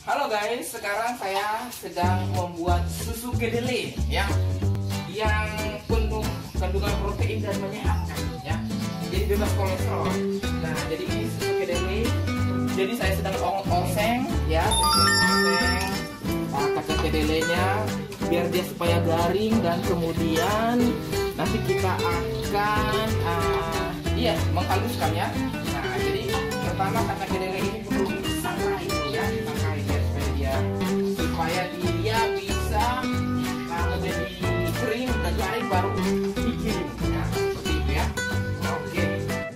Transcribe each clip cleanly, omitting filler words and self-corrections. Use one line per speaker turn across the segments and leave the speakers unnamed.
Halo guys, sekarang saya sedang membuat susu kedelai ya, yang penuh kandungan protein dan menyehatkan ya. Jadi bebas kolesterol. Nah, jadi ini susu kedelai. Jadi saya sedang oseng ya, oseng kacang kedelainya biar dia supaya garing, dan kemudian nanti kita akan menghaluskan ya. Nah, jadi pertama kacang kedelai ini perlu disangrai ya, disangrai supaya dia bisa menjadi kering dan garing, baru dikirim ya, seperti itu ya. Oke.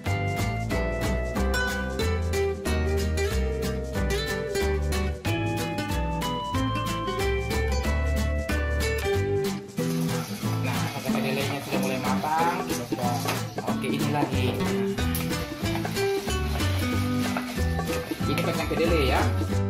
Nah, kacang kedelainya sudah mulai matang, sudah. Oke, ini lagi. Ini kacang kedelai ya.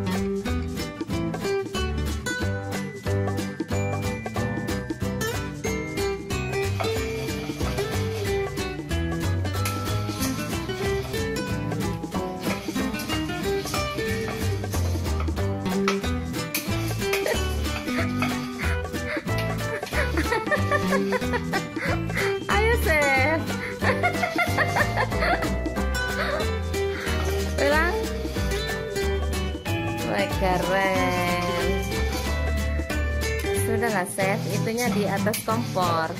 Ayo Chef. Ulang. Wah, keren. Sudahlah Chef, itunya di atas kompor.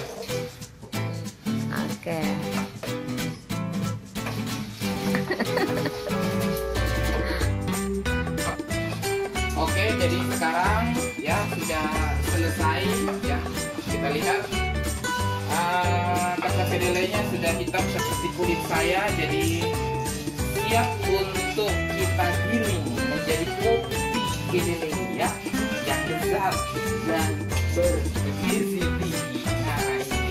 Oke.
Oke, jadi sekarang ya sudah selesai ya. Kita lihat kacang kedelainya sudah hitam seperti kulit saya, jadi siap untuk kita giling menjadi kopi kedelai ya, yang lezat dan bergizi tinggi. Nah, ini.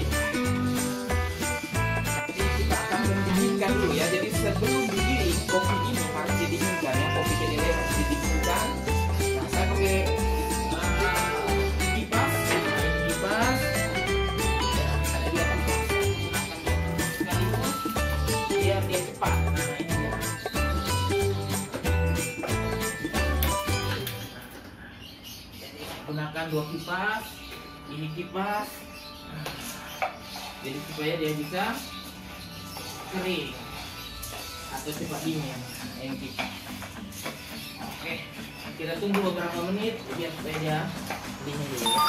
Jadi kita akan mendinginkan dulu ya. Jadi sebelum digiling kopi ini harus didinginkan ya, kopi kedelai harus didinginkan. Nah, saya pakai kipas biar dia cepat. Nah, ini dia. Jadi gunakan 2 kipas, ini kipas, jadi supaya dia bisa kering atau cepat dingin. Nah, ini kipas. Oke, kita tunggu beberapa menit biar supaya dia dingin dulu ya.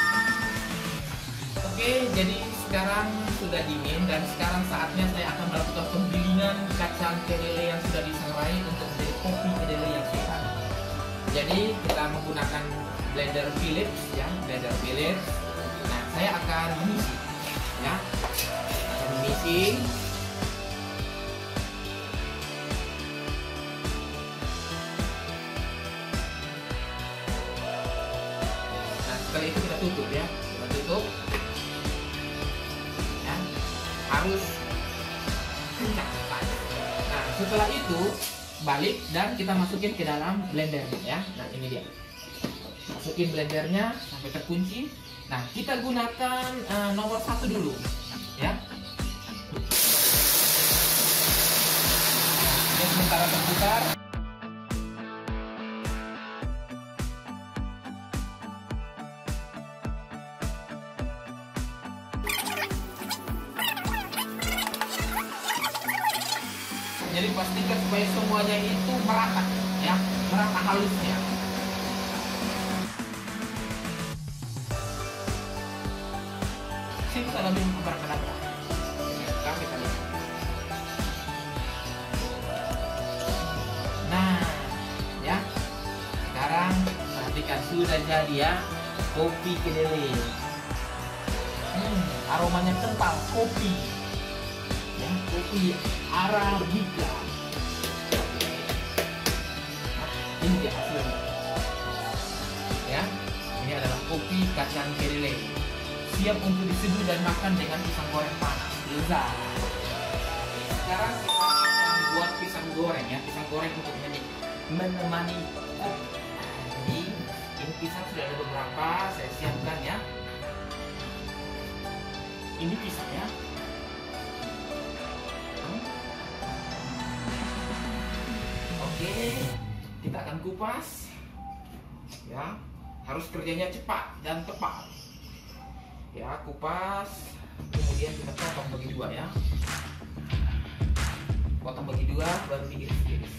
Oke, jadi sekarang sudah dingin, dan sekarang saatnya saya akan melakukan penggilingan kacang kedelai yang sudah disangrai untuk menjadi kopi kedelai yang sehat. Jadi kita menggunakan blender Philips ya, blender Philips. Nah, saya akan mengisi ya, akan mengisi. Nah, setelah itu kita tutup ya, kita tutup. Harus kencang. Nah, setelah itu balik dan kita masukin ke dalam blender ya. Nah, ini dia. Masukin blendernya sampai terkunci. Nah, kita gunakan nomor 1 dulu ya. Ini sementara terputar. Jadi pastikan supaya semuanya itu merata ya, merata halusnya. Sini kita lebih merata. Sekarang kita lihat. Nah, ya. Sekarang perhatikan, sudah jadi ya kopi kedelai. Aromanya kental, kopi. Ya, kopi Arabica. Ini dia hasilnya ya. Ini adalah kopi kacang kedelai, siap untuk diseduh dan makan dengan pisang goreng panas, lezat. Sekarang kita akan buat pisang goreng ya, pisang goreng untuk menemani kopi. Jadi ini pisang sudah ada beberapa, saya siapkan ya. Ini pisang ya. Oke, kita akan kupas. ya, harus kerjanya cepat dan tepat. Ya, kupas, kemudian kita potong bagi dua ya. Potong bagi dua, baru diiris-iris.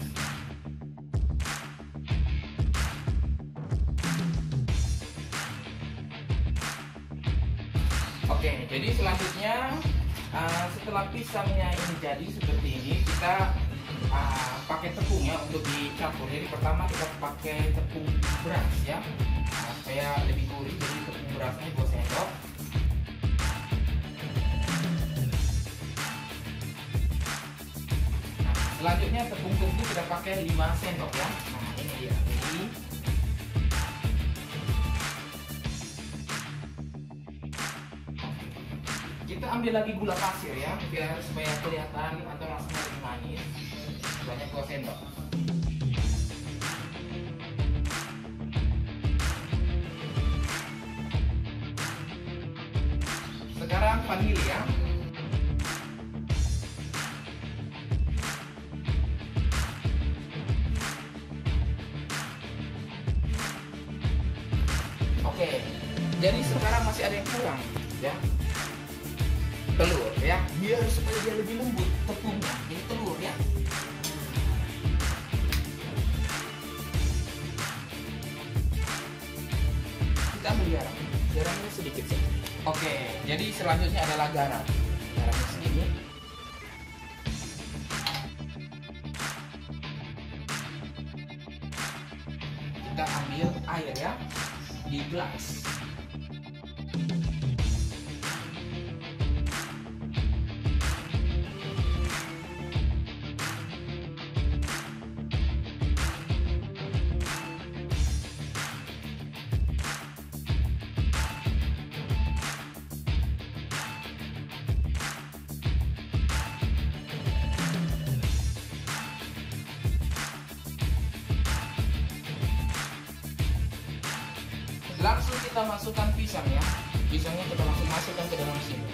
Oke, jadi selanjutnya setelah pisangnya ini jadi seperti ini, kita pakai tepung ya untuk dicampur. Jadi pertama kita pakai tepung beras ya, supaya lebih gurih. Jadi tepung berasnya 2 sendok. Nah, selanjutnya tepung terigu kita pakai 5 sendok ya. Nah, ini dia. Jadi kita ambil lagi gula pasir ya, biar supaya kelihatan atau rasanya lebih manis. Banyak 2 sendok. Sekarang vanili ya. Oke, jadi sekarang masih ada yang kurang ya. Telur ya, biar supaya dia lebih lembut tepungnya. Ini telur ya. Kita ambil garam. Garamnya sedikit saja. Oke, jadi selanjutnya adalah garam. Garamnya segini. Kita ambil air ya di gelas. Langsung kita masukkan pisang ya. Pisangnya kita langsung masukkan ke dalam sini.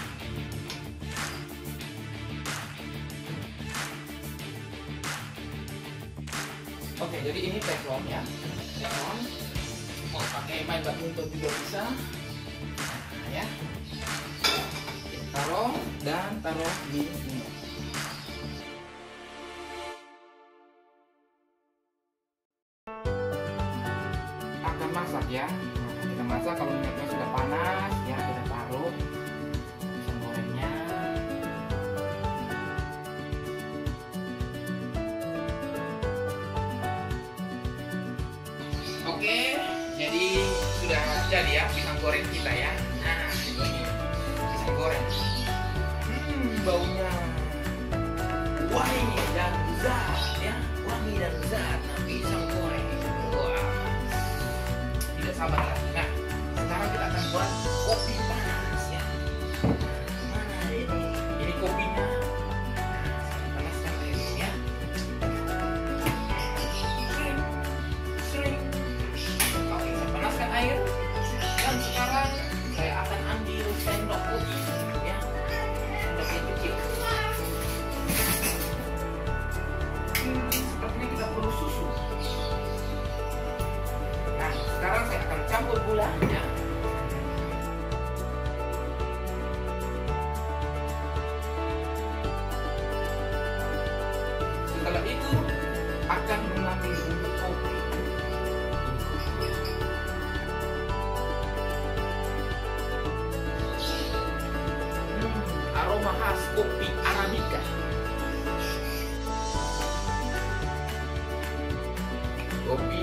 Oke, jadi ini teflon ya. Teflon. Mau pakai main badminton juga bisa. Nah, ya. Kita taruh dan taruh di sini. Masak ya, kita masak. Kalau minyaknya sudah panas ya, kita taruh pisang gorengnya. Oke, jadi sudah jadi ya pisang goreng kita ya. Nah, ini pisang goreng. Baunya wangi dan lezat ya, wangi dan lezat. Nah, pisang goreng. Sabar lagi. Nah, sekarang kita akan buat kopi panas ya. Mana ini? Ini kopinya. Panaskan air ya. Sering. Oke, saya panaskan air. Dan sekarang saya akan ambil sendok kopi ya. Sendok yang kecil. Sepertinya kita perlu susu. Nah, sekarang saya akan campur gula ya. Setelah itu akan mengambil bubuk kopi. Aroma khas kopi Arabica. Kopi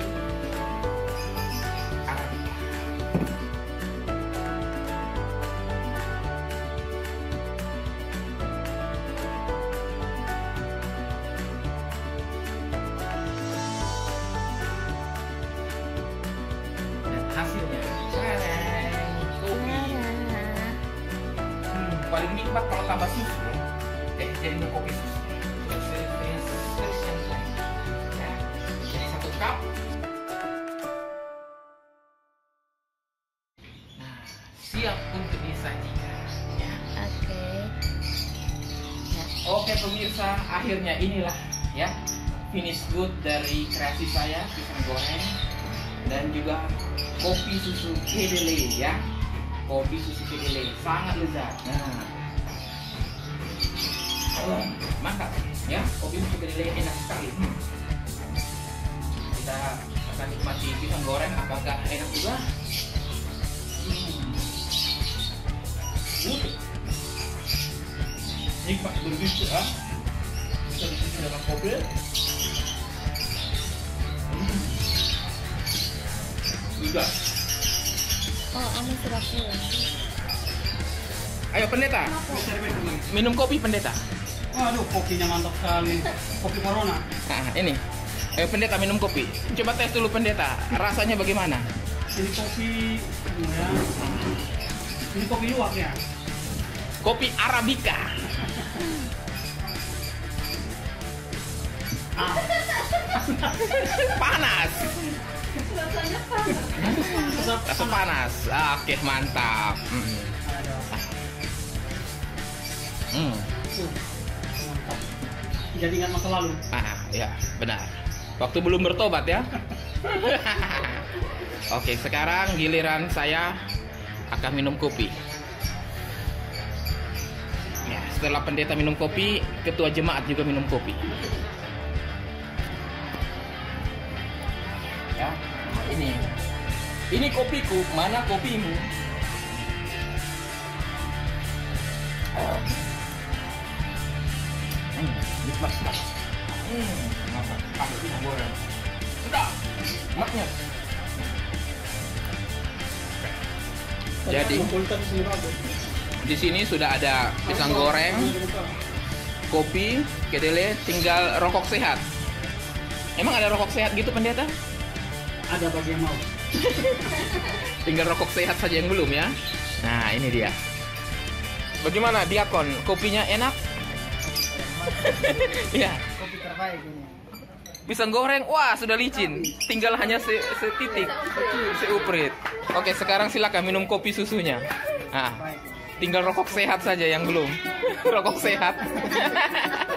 hasilnya kopi paling nikmat kalau tambah susu ya. Jadinya kopi susu ya. Jadi 1 cup. Nah, siap untuk disajikan ya. Oke pemirsa, akhirnya inilah ya finish good dari kreasi saya, pisang goreng dan juga kopi susu kedelai ya. Kopi susu kedelai sangat lezat. Nah, mantap ya, kopi susu kedelai enak sekali. Kita akan nikmati pisang goreng, apakah enak juga? Nikmat berbisa ya. Kita bisa dengan kopi. Juga.
Oh, anu suratnya.
Ayo pendeta, minum kopi pendeta.
Waduh, kopinya mantap sekali. Kopi Corona.
Nah, ini. Ayo pendeta minum kopi. Coba tes dulu pendeta, rasanya bagaimana?
Ini kopi ya. Ini kopi luwak ya.
Kopi Arabica. Panas. Rasa panas. Oke, mantap.
Mantap. Jadi ingat masa lalu.
Ya, benar. Waktu belum bertobat ya. Oke, sekarang giliran saya akan minum kopi. Ya, setelah pendeta minum kopi, ketua jemaat juga minum kopi. Ya, ini kopiku, mana kopimu? Nikmat sekali. Pakai pisang goreng. Sudah, maknya. Jadi di sini sudah ada pisang goreng, kopi, kedelai, tinggal rokok sehat. Emang ada rokok sehat gitu pendeta?
Ada bagi yang mau.
Tinggal rokok sehat saja yang belum ya. Nah ini dia. Bagaimana diakon? Kopinya enak? Iya.
Kopi terbaik ini.
Pisang goreng, wah sudah licin. Tinggal hanya setitik, seuprit. Oke, sekarang silakan minum kopi susunya. Nah, tinggal rokok sehat saja yang belum. Rokok sehat.